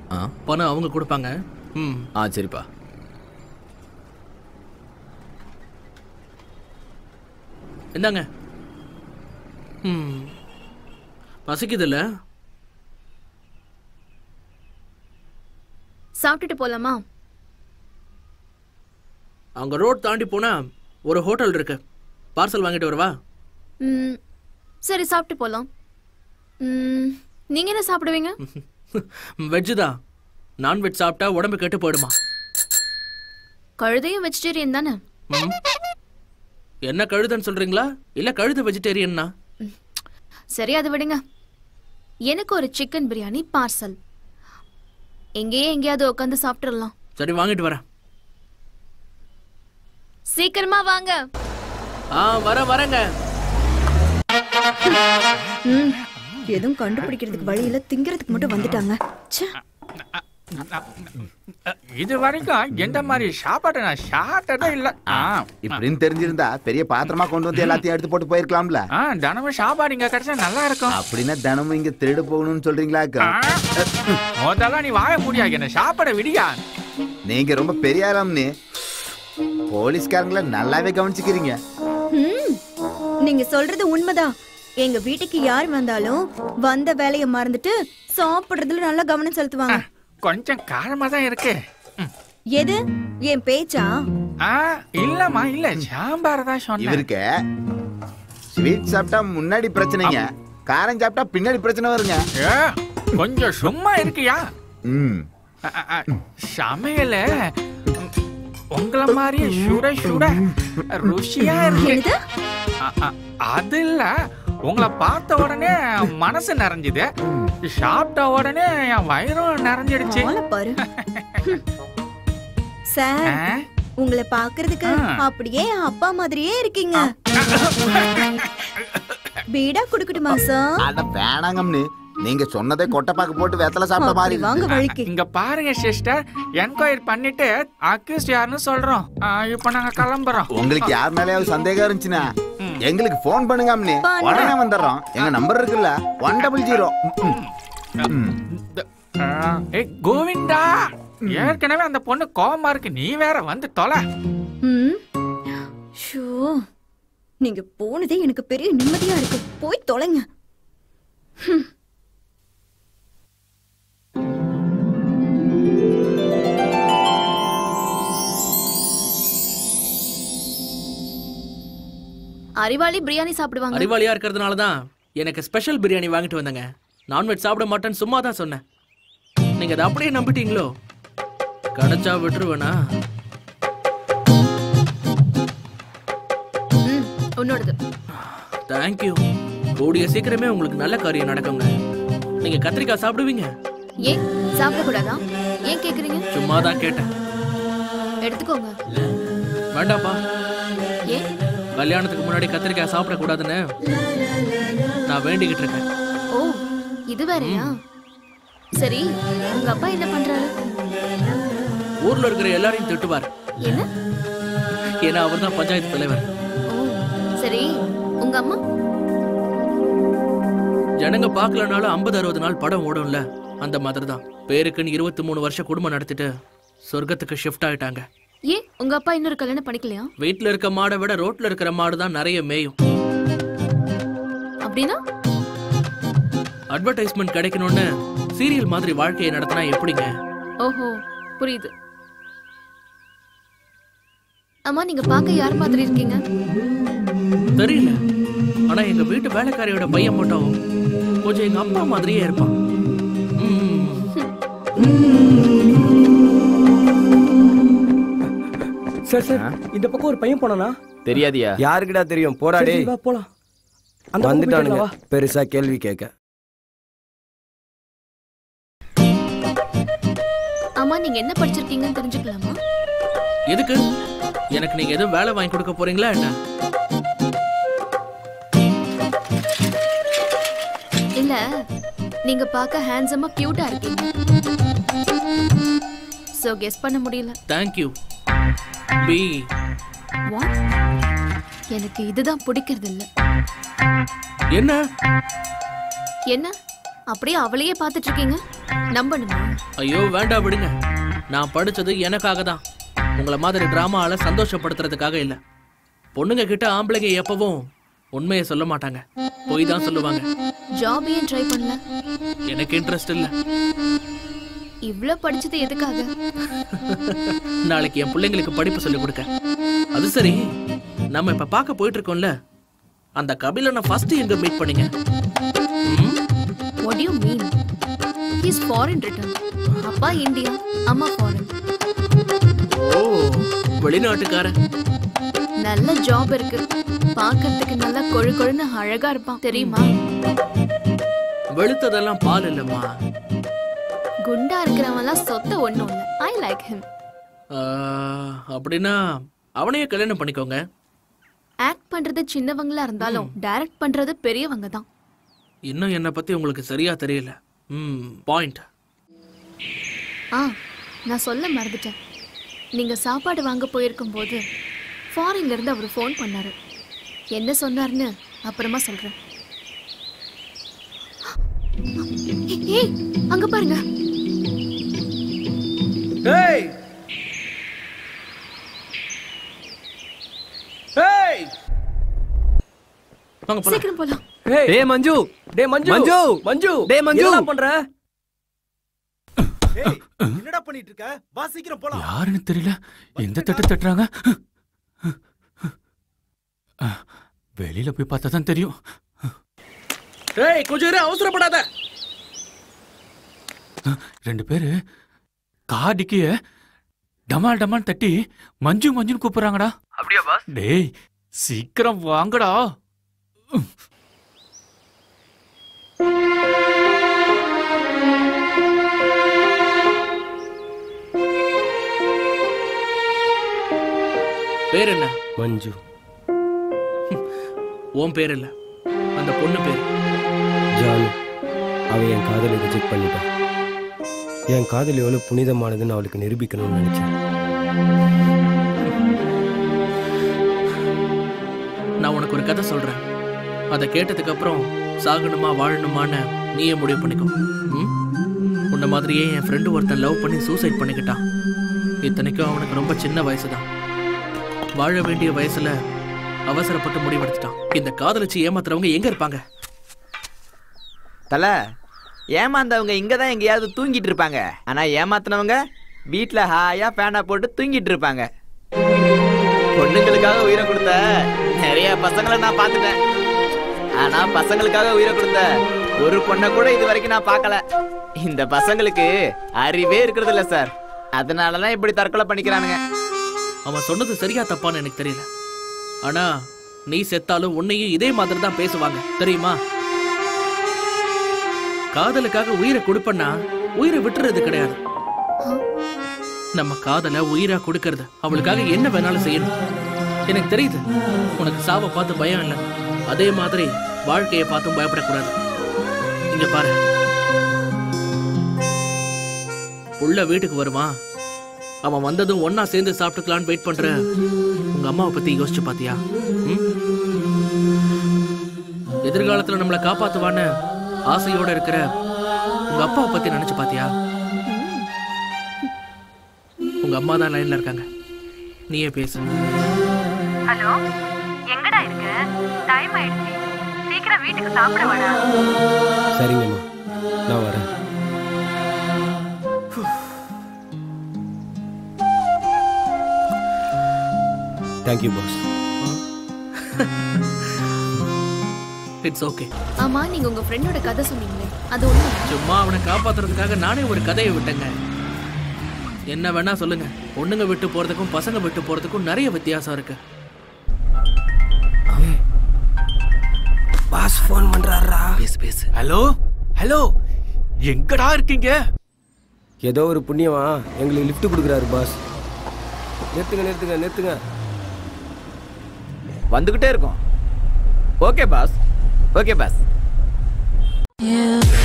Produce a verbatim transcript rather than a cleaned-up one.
பணம் அவங்க கொடுப்பாங்க. ம் ஆ சரிப்பா. என்னங்க? ம் பசிக்குதுல்ல? சாப்பிட்டுட்டு போலாமா? அங்க ரோட் தாண்டி போனா ஒரு ஹோட்டல் இருக்கு. பார்சல் வாங்கிட்டு வரவா? ம் சரி, சாப்பிட்டு போலாம். ம் நீங்க என்ன சாப்பிடுவீங்க? வெஜ் தான். நான்வெஜ் சாப்பிட்டா உடம்பு கெட்டு போயிடுமா? கழுதையும் வெஜிடேரியன் தானே? என்ன கழுதைன்னு சொல்றீங்களா இல்ல கழுதை வெஜிடேரியன்னா? சரி, அது விடுங்க. எனக்கு ஒரு சிக்கன் பிரியாணி பார்சல். எங்கேயே எங்கேயாவது உட்காந்து சாப்பிட்டுடலாம். சரி, வாங்கிட்டு வரேன். சீக்கிரமா வாங்க. ஆ வர வரங்க. எதுவும் கண்டுபிடிக்கிறதுக்கு வழியில திங்கிறதுக்கு மட்டும் வந்துட்டாங்க. இது வரைக்கும் எந்த மாதிரி சாப்பாடு நான் சாப்பிட்டதே இல்ல. இப்படின்னு தெரிஞ்சிருந்தா பெரிய பாத்திரமா கொண்டு வந்து எல்லாத்தையும் எடுத்து போட்டு போயிருக்கலாம்ல. தினமும் சாப்பாடு இங்க கிடைச்சா நல்லா இருக்கும். அப்படின்னா தினமும் இங்க திருடு போகணும்னு சொல்றீங்களா? முதல்ல நீ வாய முடியாது, என்ன சாப்பாட விடியா. நீங்க ரொம்ப பெரிய ஆளாம்னு போலீஸ்காரங்கள நல்லாவே கவனிச்சுக்கிறீங்க. நீங்க சொல்றது உண்மைதான். எங்க வீட்டுக்கு யார் வந்தாலும் வந்த வேலையை மறந்துட்டு சாப்பிடுறதுல நல்லா கவனம் செலுத்துவாங்க. கொஞ்சம் காரமா தான் இருக்கு. எது என் பேச்சா? இல்லம்மா, இல்ல சாம்பார் தான் சொன்னேன். இவருக்கு ஸ்வீட் சாப்பிட்டா முன்னாடி பிரச்சனைங்க, காரம் சாப்பிட்டா பின்னாடி பிரச்சனை வருங்க. கொஞ்சம் சும்மா இருக்கியா? ம் சமையல உங்கள மாதிரியே சுட சுட ருசியா இருக்கு. அது இல்ல, உங்களை பார்த்த உடனே மனசு நிறைஞ்சுது, சாப்பிட்ட உடனே என் வயிறும் நிறைஞ்சிடுச்சு. பாரு சார், உங்களை பாக்குறதுக்கு அப்படியே அப்பா மாதிரியே இருக்கீங்க. பீடா குடுக்கட்டுமா சார்? அட வேணாங்கம்னு நீங்க சொன்னதே கொட்டைப்பாக்கு போட்டு வெத்தலை சாப்பிட்ட மாதிரி. வாங்க வழிக்கு. இங்க பாருங்க சிஸ்டர், என்கொயரி பண்ணிட்டு அக்யூஸ்ட் யாருன்னு சொல்றோம். இப்ப நாங்க கிளம்புறோம். உங்களுக்கு யார் மேலேயாவது சந்தேகம் இருந்துச்சுன்னா எங்களுக்கு போன் பண்ணுங்க அம்னி, உடனே வந்துடுறோம். எங்க நம்பர் இருக்குல்ல, ஒன் டபுள் ஜீரோ. கோவிந்தா, ஏற்கனவே அந்த பொண்ணு கோவமா இருக்கு, நீ வேற வந்து தொலை. நீங்க போனதே எனக்கு பெரிய நிம்மதியா இருக்கு. போய் தொலைங்க. அறிவாளி பிரியாணி சாப்பிடுவாங்க. அறிவாளியா இருக்கிறதுனால தான் எனக்கு ஸ்பெஷல் பிரியாணி வாங்கிட்டு வந்தங்க. நான்வெஜ் சாப்பிட மாட்டேன்னு சும்மா தான் சொன்னேன். நீங்க அதை அப்படியே நம்பிட்டீங்களோ? கிடைச்சா விட்டுருவேனா? உன்னோடது. தேங்க்யூ. கூடிய சீக்கிரமே உங்களுக்கு நல்ல காரியம் நடக்குங்க. நீங்க கத்திரிக்காய் சாப்பிடுவீங்க? ஏன் சாப்பிட கூடாதா? ஏன் கேக்குறீங்க? சும்மா தான் கேட்டேன். எடுத்துக்கோங்க. வேண்டாப்பா. ஏன்? கல்யாணத்துக்கு முன்னாடி கத்திரிக்காய் சாப்பிட கூடாதுன்னு நான் வேண்டிக்கிட்டு இருக்கேன். ஓ, இது வேறயா? சரி, உங்க அப்பா என்ன பண்றாரு? ஊர்ல இருக்கிற எல்லாரையும் திட்டுவார். என்ன? ஏன்னா அவர் தான் பஞ்சாயத்து தலைவர். ஓ, சரி, உங்க அம்மா? ஜனங்க பாக்கலனாலும் ஐம்பது அறுபது நாள் படம் ஓடும்ல, அந்த மாதிரி தான். பேருக்குன்னு இருபத்தி மூணு வருஷம் குடும்பம் நடத்திட்டு சொர்க்கத்துக்கு ஷிஃப்ட் ஆயிட்டாங்க. ஏன் உங்க அப்பா இன்னொரு கல்யாணம் பண்ணிக்கலையா? வீட்டுல இருக்க மாடை விட ரோட்ல இருக்கிற மாடு தான் நிறைய மேயும். அப்படின்னா அட்வர்டைஸ்மெண்ட் கிடைக்கணும்னு சீரியல் மாதிரி வாழ்க்கையை நடத்தினா எப்படிங்க? ஓஹோ, புரியுது. அம்மா, நீங்க பார்க்க யார் மாதிரி இருக்கீங்க? தெரியல, ஆனா எங்க வீட்டு வேலைக்காரியோட பையன் மட்டும் கொஞ்சம் எங்க அப்பா மாதிரியே இருப்பான். சார் சார், இந்த பக்கம் ஒரு பையன் போனானா? தெரியாதியா? யாருக்குடா தெரியும், போடா டேய். வா போலாம். அந்த வந்துட்டானுங்க பெருசா கேள்வி கேட்க. அம்மா, நீங்க என்ன படிச்சிருக்கீங்கன்னு தெரிஞ்சுக்கலாமா? எதுக்கு? எனக்கு நீங்க எதுவும் வேலை வாங்கி கொடுக்க போறீங்களா என்ன? இல்ல, நீங்க பார்க்க ஹேண்ட்ஸமா கியூட்டா இருக்கீங்க. சோ கெஸ் பண்ண முடியல. Thank you. பி. What? எனக்கு இதுதான் பிடிக்கிறது இல்ல. என்ன? என்ன? அப்படியே அவளையே பார்த்துட்டு இருக்கீங்க, நம்பணுமா? ஐயோ வேண்டாம் விடுங்க. நான் படிச்சது எனக்காக தான், உங்களை மாதிரி டிராமால சந்தோஷப்படுத்துறதுக்காக இல்ல. பொண்ணுங்க கிட்ட ஆம்பளைங்க எப்பவும் உண்மையை சொல்ல மாட்டாங்க, போய் தான் சொல்லுவாங்க. ஜாப் ஏன் ட்ரை பண்ணல? எனக்கு இன்ட்ரெஸ்ட் இல்ல. இவ்ளோ படிச்சது எதுக்காக? நாளைக்கு என் பிள்ளைங்களுக்கு படிப்பு சொல்லி கொடுக்க. அது சரி, நம்ம இப்ப பார்க்க போயிட்டு இருக்கோம்ல, அந்த கபிலனை ஃபர்ஸ்ட் எங்க மீட் பண்ணீங்க? What do you mean? He's foreign return. அப்பா இந்தியா, அம்மா ஃபாரின். ஓ, வெளிநாட்டுக்காரன். நல்ல ஜாப் இருக்கு, பார்க்கிறதுக்கு நல்லா கொழு கொழுன்னு அழகா இருப்பான் தெரியுமா? வெளுத்ததெல்லாம் பால் இல்லம்மா. குண்டா இருக்கிறவன்லாம் சொத்த ஒண்ணும் இல்ல. I like him. அப்படின்னா அவனையே கல்யாணம் பண்ணிக்கோங்க. ஆக்ட் பண்றது சின்னவங்களா இருந்தாலும் டைரக்ட் பண்றது பெரியவங்க தான். இன்னும் என்ன பத்தி உங்களுக்கு சரியா தெரியல. ம், பாயிண்ட். ஆ, நான் சொல்ல மறந்துட்டேன். நீங்க சாப்பாடு வாங்க போயிருக்கும் போது ஃபாரின்ல இருந்து அவர் ஃபோன் பண்ணாரு. என்ன சொன்னாருன்னு அப்புறமா சொல்றேன். ஏய், அங்க பாருங்க. ஏய் ஏய், வாங்க போலாம். சீக்கிரம் போலாம். டேய் மஞ்சு, டேய் மஞ்சு, மஞ்சு, மஞ்சு, டேய் மஞ்சு, என்ன பண்ற? ஏய், என்னடா பண்ணிட்டு இருக்க? வா சீக்கிரம் போலாம். யாருன்னு தெரியல, எந்த தட்டு தட்டுறாங்க. வெளியில போய் பார்த்தா தான் தெரியும். ஏய், கொஞ்சம் இரு, அவசரப்படாத. ரெண்டு பேரு காடிக்கு டமால் டமால் தட்டி மஞ்சு மஞ்சுன்னு கூப்பிடுறாங்கடா. அப்படியே பாஸ். டேய் சீக்கிரம் வாங்கடா. பேர் என்ன? மஞ்சு. உன் பேர் இல்ல, அந்த பொண்ணு பேர். ஜானு. அவ என் காதலை ரிஜெக்ட் பண்ணிட்டா. என் காதல் எவ்வளவு புனிதமானதுன்னு அவளுக்கு நிரூபிக்கணும்னு நினைச்சேன். நான் உனக்கு ஒரு கதை சொல்றேன், அதை கேட்டதுக்கு அப்புறம் சாகணுமா வாழணுமான்னு நீயே முடிவு பண்ணிக்கோ. ம்? உன்ன மாதிரியே என் ஃப்ரெண்டு ஒருத்தன் லவ் பண்ணி சூசைட் பண்ணிக்கிட்டான். இத்தனைக்கும் அவனுக்கு ரொம்ப சின்ன வயசுதான். வாழ வேண்டிய வயசுல அவசரப்பட்டு முடிவெடுத்துட்டான். இந்த காதலிச்சு ஏமாத்துறவங்க எங்க இருப்பாங்க? தல, ஏமாந்தவங்க இங்கதான் எங்கேயாவது தூங்கிட்டு இருப்பாங்க. ஆனா ஏமாத்தினவங்க வீட்டுல ஹாயா பேனா போட்டு தூங்கிட்டு இருப்பாங்க. பொண்ணுங்களுக்காக உயிரை கொடுத்த நிறைய பசங்களை நான் பார்த்துட்டேன். ஆனா பசங்களுக்காக உயிரை கொடுத்த ஒரு பொண்ணை கூட இது வரைக்கும் நான் பார்க்கல. இந்த பசங்களுக்கு அறிவே இருக்கிறது இல்ல சார். அதனாலதான் இப்படி தற்கொலை பண்ணிக்கிறானுங்க. அவன் சொன்னது சரியா தப்பான்னு எனக்கு தெரியல, ஆனா நீ செத்தாலும் உன்னையும் இதே மாதிரி தான் பேசுவாங்க தெரியுமா? காதலுக்காக உயிரை கொடுப்பன்னா உயிரை விட்டுறது கிடையாது. நம்ம காதல உயிரா கொடுக்கறது. அவளுக்காக என்ன வேணாலும் செய்யணும். எனக்கு தெரியுது உனக்கு சாவை பார்த்து பயம் இல்லை, அதே மாதிரி வாழ்க்கையை பார்த்தும் பயப்படக்கூடாது. இங்க பாரு, உள்ள வீட்டுக்கு வருவான், அவன் வந்ததும் ஒன்னா சேர்ந்து சாப்பிட்டுக்கலான்னு வெயிட் பண்ற உங்க அம்மாவை பத்தி யோசிச்சு பாத்தியா? எதிர்காலத்துல நம்மளை காப்பாத்துவான்னு ஆசையோட இருக்கிற உங்க அப்பாவை பத்தி நினைச்சு பாத்தியா? உங்க அம்மா தான் லைன்ல இருக்காங்க, நீயே பேசு. ஹலோ, எங்கடா இருக்க? டைம் ஆயிடுச்சு, சீக்கிரம் வீட்டுக்கு சாப்பிட வாடா. சரிங்கம்மா, நான் வரேன். Thank you boss. It's okay. ஆமா, நீங்க உங்க ஃப்ரெண்டோட கதை சொன்னீங்களே, அது ஒண்ணு சும்மா அவனை காப்பாத்துறதுக்காக நானே ஒரு கதையை விட்டேங்க. என்ன வேணா சொல்லுங்க, பொண்ணுங்க விட்டு போறதுக்கும் பசங்க விட்டு போறதுக்கும் நிறைய வித்தியாசம் இருக்கு. பாஸ் ஃபோன் பண்றாரா? பேசு பேசு. ஹலோ ஹலோ, எங்கடா இருக்கீங்க? ஏதோ ஒரு புண்ணியமா எங்களுக்கு லிஃப்ட் கொடுக்குறாரு பாஸ். நிறுத்துங்க நிறுத்துங்க நிறுத்துங்க. வந்துகிட்டே இருக்கும். Okay boss, okay pass.